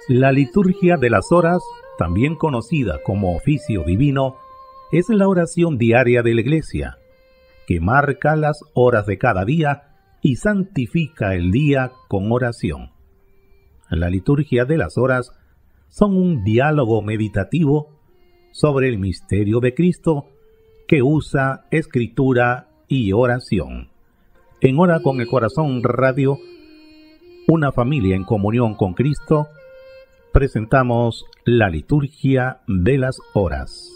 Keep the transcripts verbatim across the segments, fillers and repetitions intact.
La liturgia de las horas, también conocida como oficio divino, es la oración diaria de la Iglesia, que marca las horas de cada día y santifica el día con oración. La liturgia de las horas son un diálogo meditativo sobre el misterio de Cristo que usa escritura y oración. En Hora con el Corazón Radio, una familia en comunión con Cristo, presentamos la liturgia de las horas.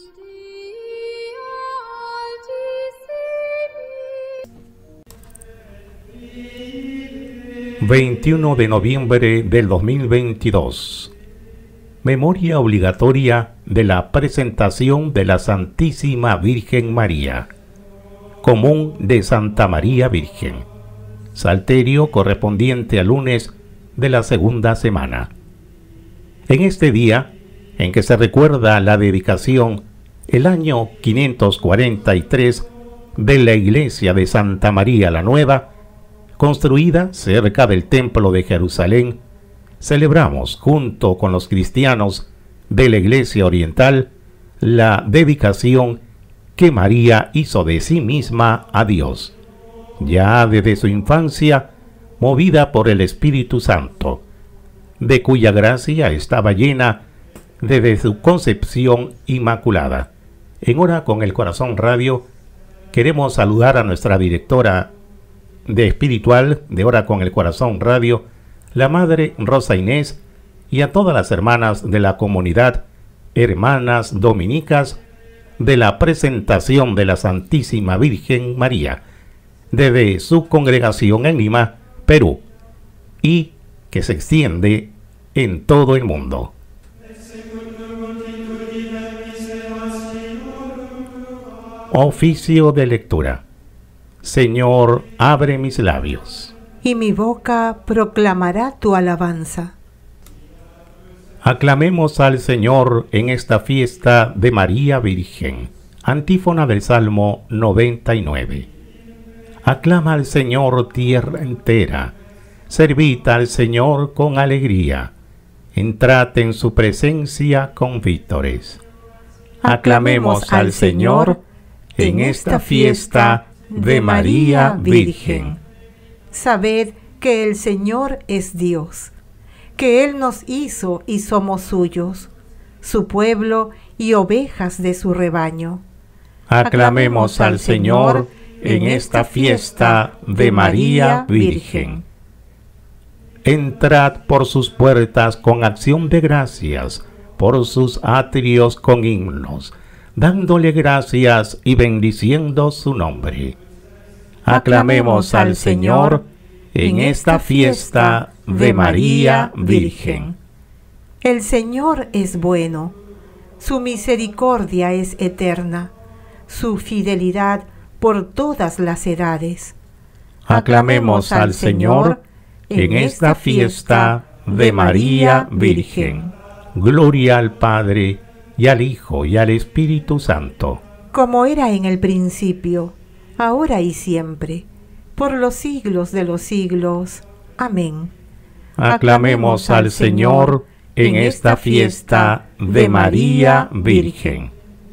veintiuno de noviembre del dos mil veintidós. Memoria obligatoria de la presentación de la Santísima Virgen María. Común de Santa María Virgen. Salterio correspondiente al lunes de la segunda semana. En este día, en que se recuerda la dedicación, el año quinientos cuarenta y tres, de la iglesia de Santa María la Nueva, construida cerca del Templo de Jerusalén, celebramos junto con los cristianos de la Iglesia Oriental la dedicación que María hizo de sí misma a Dios, ya desde su infancia, movida por el Espíritu Santo, de cuya gracia estaba llena desde su concepción inmaculada. En Hora con el Corazón Radio queremos saludar a nuestra directora de espiritual de Hora con el Corazón Radio, la Madre Rosa Inés, y a todas las hermanas de la comunidad, hermanas dominicas de la presentación de la Santísima Virgen María, desde su congregación en Lima, Perú, y que se extiende en todo el mundo. Oficio de lectura. Señor, abre mis labios, y mi boca proclamará tu alabanza. Aclamemos al Señor en esta fiesta de María Virgen. Antífona del Salmo noventa y nueve. Aclama al Señor tierra entera, servid al Señor con alegría, entrad en su presencia con vítores. Aclamemos al Señor en esta fiesta de María Virgen. Sabed que el Señor es Dios, que Él nos hizo y somos suyos, su pueblo y ovejas de su rebaño. Aclamemos al Señor en esta fiesta de María Virgen. Entrad por sus puertas con acción de gracias, por sus atrios con himnos, dándole gracias y bendiciendo su nombre. Aclamemos al Señor en esta fiesta de María Virgen. El Señor es bueno, su misericordia es eterna, su fidelidad por todas las edades. Aclamemos al Señor en esta fiesta de María Virgen. Gloria al Padre, y al Hijo, y al Espíritu Santo. Como era en el principio, ahora y siempre, por los siglos de los siglos. Amén. Aclamemos al Señor en esta fiesta de María Virgen.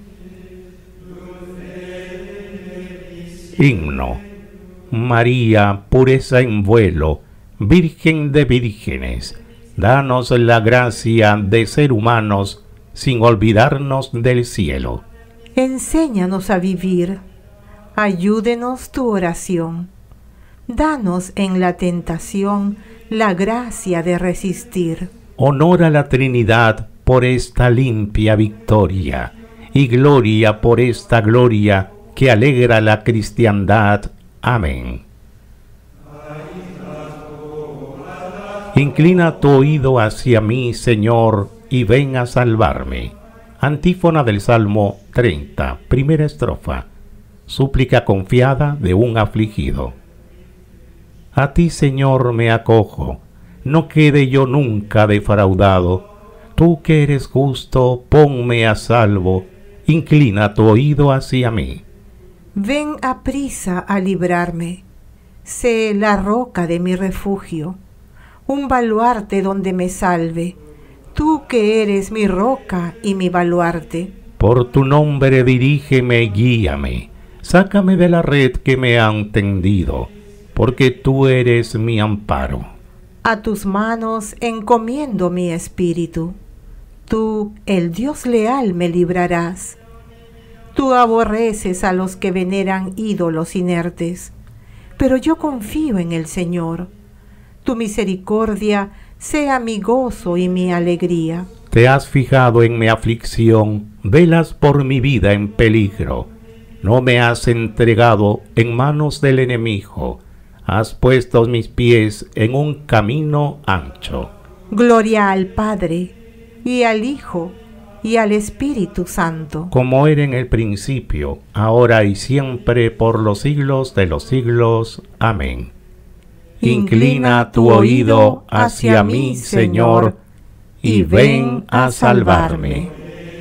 Himno. María, pureza en vuelo, Virgen de vírgenes, danos la gracia de ser humanos sin olvidarnos del cielo. Enséñanos a vivir, ayúdenos tu oración. Danos en la tentación la gracia de resistir. Honor a la Trinidad por esta limpia victoria, y gloria por esta gloria que alegra la cristiandad. Amén. Inclina tu oído hacia mí, Señor, y ven a salvarme. Antífona del Salmo treinta, primera estrofa. Súplica confiada de un afligido. A ti, Señor, me acojo, no quede yo nunca defraudado. Tú que eres justo, ponme a salvo, inclina tu oído hacia mí. Ven aprisa a librarme, sé la roca de mi refugio, un baluarte donde me salve, tú que eres mi roca y mi baluarte. Por tu nombre dirígeme y guíame. Sácame de la red que me han tendido, porque tú eres mi amparo. A tus manos encomiendo mi espíritu. Tú, el Dios leal, me librarás. Tú aborreces a los que veneran ídolos inertes, pero yo confío en el Señor. Tu misericordia sea mi gozo y mi alegría. Te has fijado en mi aflicción, velas por mi vida en peligro. No me has entregado en manos del enemigo. Has puesto mis pies en un camino ancho. Gloria al Padre, y al Hijo, y al Espíritu Santo. Como era en el principio, ahora y siempre, por los siglos de los siglos. Amén. Inclina tu oído hacia mí, Señor, y ven a salvarme.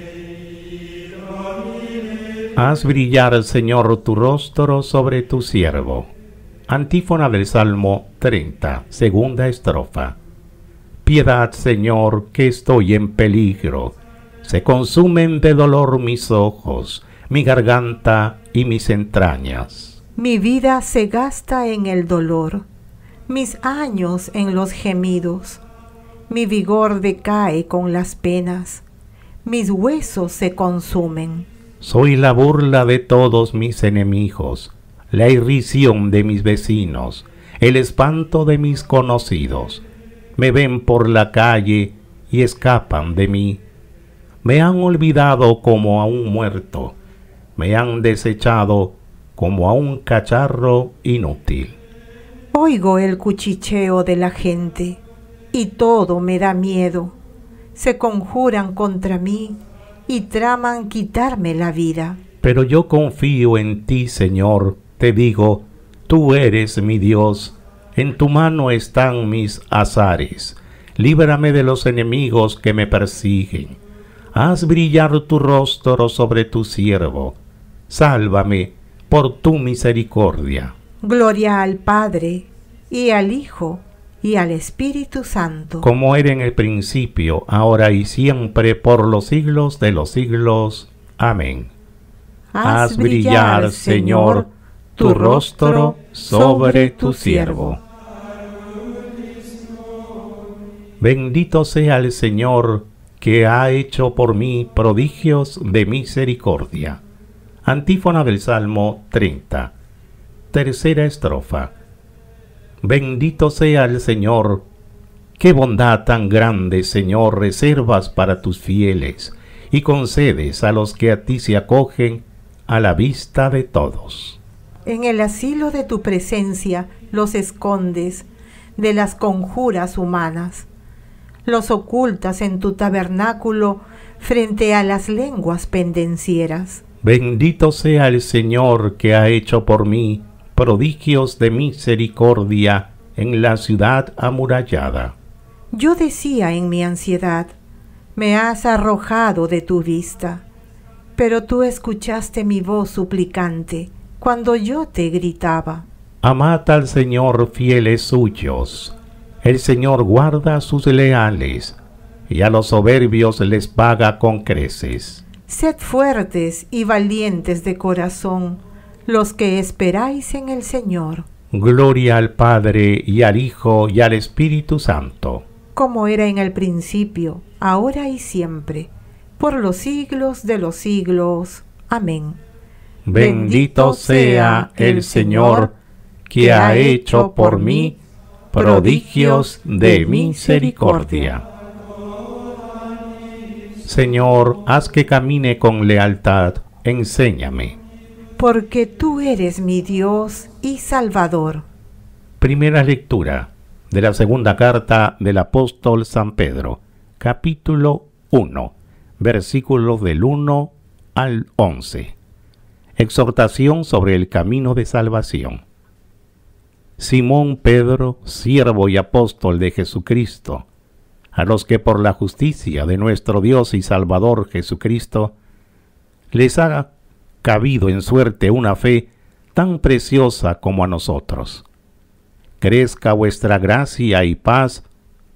Haz brillar, Señor, tu rostro sobre tu siervo. Antífona del Salmo treinta, segunda estrofa. Piedad, Señor, que estoy en peligro. Se consumen de dolor mis ojos, mi garganta y mis entrañas. Mi vida se gasta en el dolor, mis años en los gemidos. Mi vigor decae con las penas, mis huesos se consumen. Soy la burla de todos mis enemigos, la irrisión de mis vecinos, el espanto de mis conocidos. Me ven por la calle y escapan de mí. Me han olvidado como a un muerto, me han desechado como a un cacharro inútil. Oigo el cuchicheo de la gente y todo me da miedo. Se conjuran contra mí y traman quitarme la vida. Pero yo confío en ti, Señor, te digo, tú eres mi Dios. En tu mano están mis azares. Líbrame de los enemigos que me persiguen. Haz brillar tu rostro sobre tu siervo. Sálvame por tu misericordia. Gloria al Padre, y al Hijo, y al Espíritu Santo. Como era en el principio, ahora y siempre, por los siglos de los siglos. Amén. Haz brillar, Señor, tu rostro sobre tu siervo. Bendito sea el Señor, que ha hecho por mí prodigios de misericordia. Antífona del Salmo treinta, tercera estrofa. Bendito sea el Señor, qué bondad tan grande, Señor, reservas para tus fieles, y concedes a los que a ti se acogen a la vista de todos. En el asilo de tu presencia los escondes de las conjuras humanas. Los ocultas en tu tabernáculo frente a las lenguas pendencieras. Bendito sea el Señor que ha hecho por mí prodigios de misericordia en la ciudad amurallada. Yo decía en mi ansiedad, me has arrojado de tu vista, pero tú escuchaste mi voz suplicante cuando yo te gritaba. Amad al Señor, fieles suyos. El Señor guarda a sus leales, y a los soberbios les paga con creces. Sed fuertes y valientes de corazón, los que esperáis en el Señor. Gloria al Padre, y al Hijo, y al Espíritu Santo. Como era en el principio, ahora y siempre, por los siglos de los siglos. Amén. Bendito sea el Señor, que ha hecho por mí prodigios de misericordia. Señor, haz que camine con lealtad, enséñame. Porque tú eres mi Dios y Salvador. Primera lectura de la segunda carta del apóstol San Pedro, capítulo uno, versículos del uno al once. Exhortación sobre el camino de salvación. Simón Pedro, siervo y apóstol de Jesucristo, a los que por la justicia de nuestro Dios y Salvador Jesucristo les ha cabido en suerte una fe tan preciosa como a nosotros. Crezca vuestra gracia y paz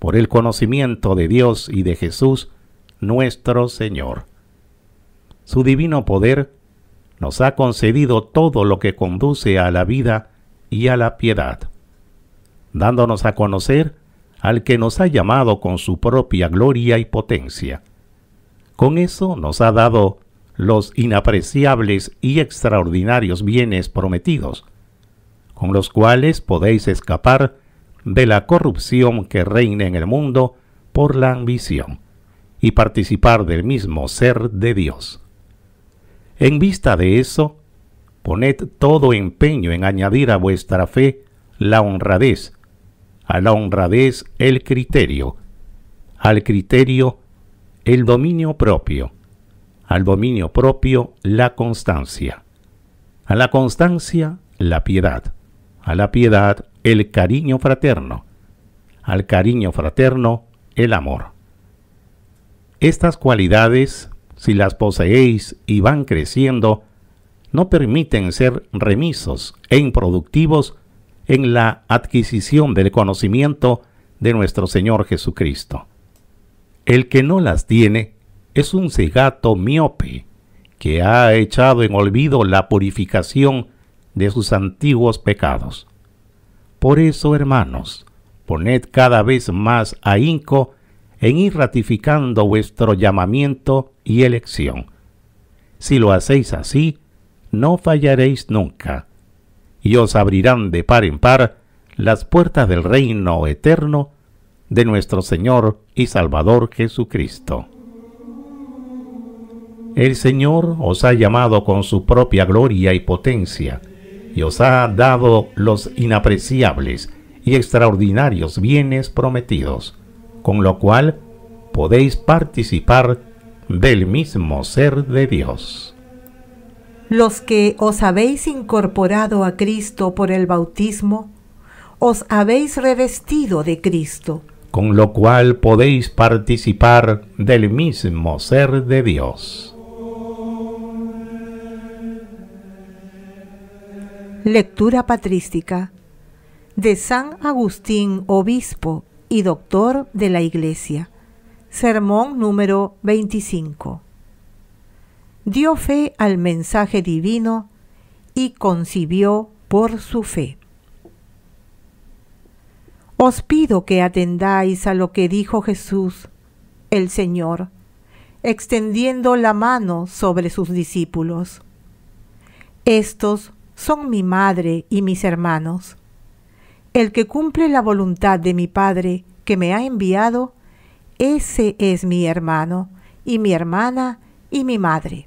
por el conocimiento de Dios y de Jesús, nuestro Señor. Su divino poder nos ha concedido todo lo que conduce a la vida y a la piedad, dándonos a conocer al que nos ha llamado con su propia gloria y potencia. Con eso nos ha dado los inapreciables y extraordinarios bienes prometidos, con los cuales podéis escapar de la corrupción que reina en el mundo por la ambición, y participar del mismo ser de Dios. En vista de eso, poned todo empeño en añadir a vuestra fe la honradez, a la honradez el criterio, al criterio el dominio propio, al dominio propio la constancia, a la constancia la piedad, a la piedad el cariño fraterno, al cariño fraterno el amor. Estas cualidades, si las poseéis y van creciendo, no permiten ser remisos e improductivos en la adquisición del conocimiento de nuestro Señor Jesucristo. El que no las tiene es un cegato miope que ha echado en olvido la purificación de sus antiguos pecados. Por eso, hermanos, poned cada vez más ahínco en ir ratificando vuestro llamamiento y elección. Si lo hacéis así, no fallaréis nunca, y os abrirán de par en par las puertas del reino eterno de nuestro Señor y Salvador Jesucristo. El Señor os ha llamado con su propia gloria y potencia, y os ha dado los inapreciables y extraordinarios bienes prometidos, con lo cual podéis participar del mismo ser de Dios. Los que os habéis incorporado a Cristo por el bautismo, os habéis revestido de Cristo, con lo cual podéis participar del mismo ser de Dios. Lectura patrística de San Agustín, obispo y doctor de la Iglesia. Sermón número veinticinco. Dio fe al mensaje divino y concibió por su fe. Os pido que atendáis a lo que dijo Jesús, el Señor, extendiendo la mano sobre sus discípulos. Estos son mi madre y mis hermanos. El que cumple la voluntad de mi Padre que me ha enviado, ese es mi hermano, y mi hermana, y mi madre.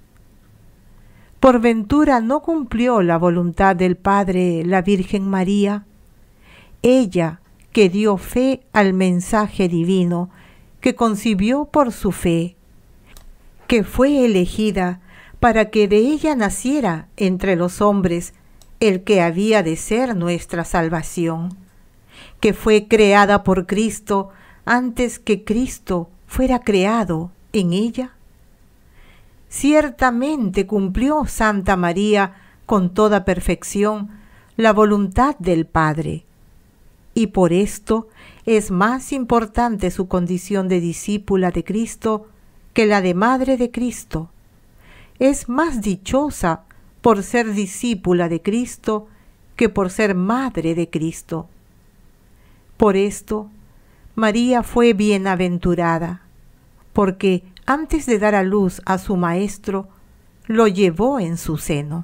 ¿Por ventura no cumplió la voluntad del Padre la Virgen María? Ella que dio fe al mensaje divino, que concibió por su fe, que fue elegida para que de ella naciera entre los hombres el que había de ser nuestra salvación, que fue creada por Cristo antes que Cristo fuera creado en ella. Ciertamente cumplió Santa María con toda perfección la voluntad del Padre, y por esto es más importante su condición de discípula de Cristo que la de madre de Cristo. Es más dichosa por ser discípula de Cristo que por ser madre de Cristo. Por esto, María fue bienaventurada, porque antes de dar a luz a su Maestro, lo llevó en su seno.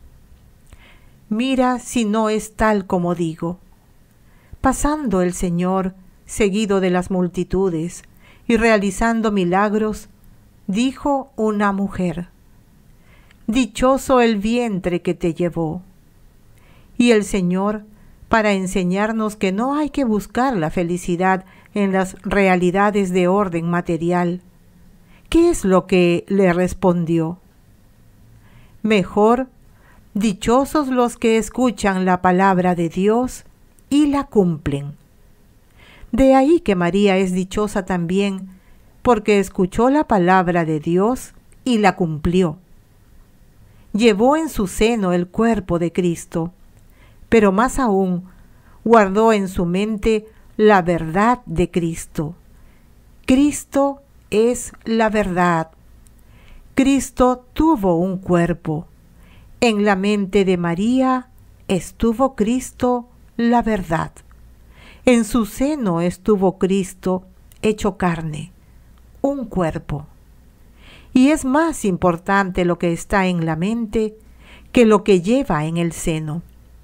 Mira si no es tal como digo. Pasando el Señor, seguido de las multitudes, y realizando milagros, dijo una mujer: dichoso el vientre que te llevó. Y el Señor, para enseñarnos que no hay que buscar la felicidad en las realidades de orden material, ¿qué es lo que le respondió? Mejor, dichosos los que escuchan la palabra de Dios y la cumplen. De ahí que María es dichosa también, porque escuchó la palabra de Dios y la cumplió. Llevó en su seno el cuerpo de Cristo, pero más aún guardó en su mente la verdad de Cristo. Cristo es la verdad. Cristo tuvo un cuerpo. En la mente de María estuvo Cristo, la verdad. En su seno estuvo Cristo, hecho carne, un cuerpo. Y es más importante lo que está en la mente que lo que lleva en el seno.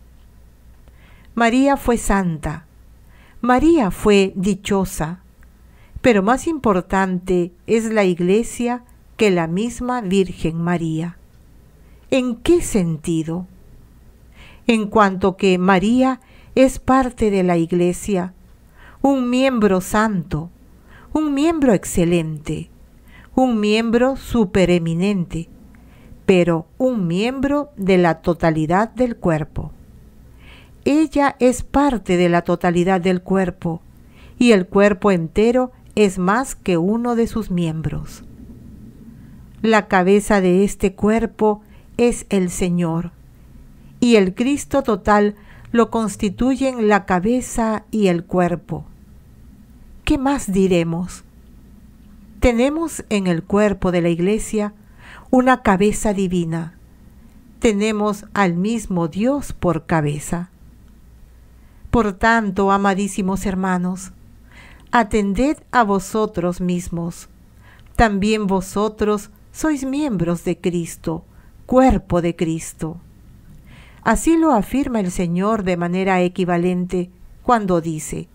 María fue santa, María fue dichosa, pero más importante es la Iglesia que la misma Virgen María. ¿En qué sentido? En cuanto que María es parte de la Iglesia, un miembro santo, un miembro excelente, un miembro supereminente, pero un miembro de la totalidad del cuerpo. Ella es parte de la totalidad del cuerpo, y el cuerpo entero es más que uno de sus miembros. La cabeza de este cuerpo es el Señor, y el Cristo total lo constituyen la cabeza y el cuerpo. ¿Qué más diremos? Tenemos en el cuerpo de la Iglesia una cabeza divina. Tenemos al mismo Dios por cabeza. Por tanto, amadísimos hermanos, atended a vosotros mismos. También vosotros sois miembros de Cristo, cuerpo de Cristo. Así lo afirma el Señor de manera equivalente cuando dice: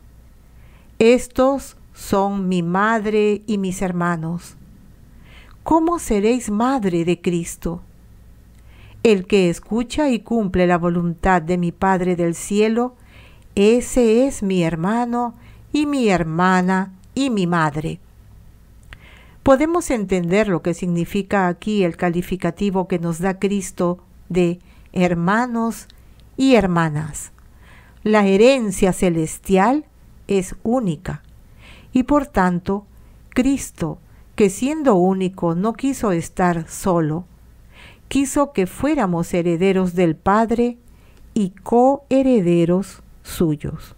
estos son mi madre y mis hermanos. ¿Cómo seréis madre de Cristo? El que escucha y cumple la voluntad de mi Padre del cielo, ese es mi hermano y mi hermana y mi madre. Podemos entender lo que significa aquí el calificativo que nos da Cristo de hermanos y hermanas. La herencia celestial es única y por tanto Cristo, que siendo único no quiso estar solo, quiso que fuéramos herederos del Padre y coherederos suyos.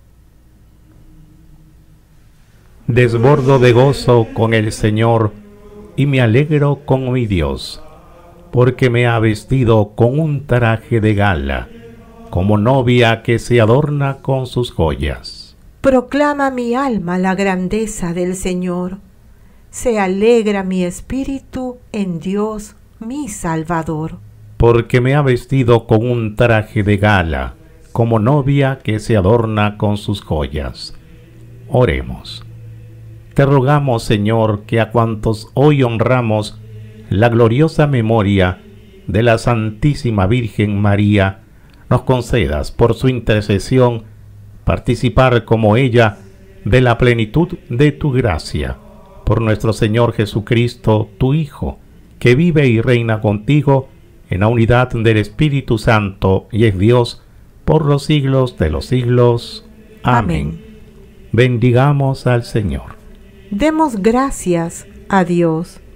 Desbordo de gozo con el Señor y me alegro con mi Dios, porque me ha vestido con un traje de gala, como novia que se adorna con sus joyas. Proclama mi alma la grandeza del Señor. Se alegra mi espíritu en Dios, mi Salvador. Porque me ha vestido con un traje de gala, como novia que se adorna con sus joyas. Oremos. Te rogamos, Señor, que a cuantos hoy honramos la gloriosa memoria de la Santísima Virgen María, nos concedas por su intercesión participar como ella de la plenitud de tu gracia. Por nuestro Señor Jesucristo, tu Hijo, que vive y reina contigo en la unidad del Espíritu Santo y es Dios por los siglos de los siglos. Amén. Amén. Bendigamos al Señor. Demos gracias a Dios.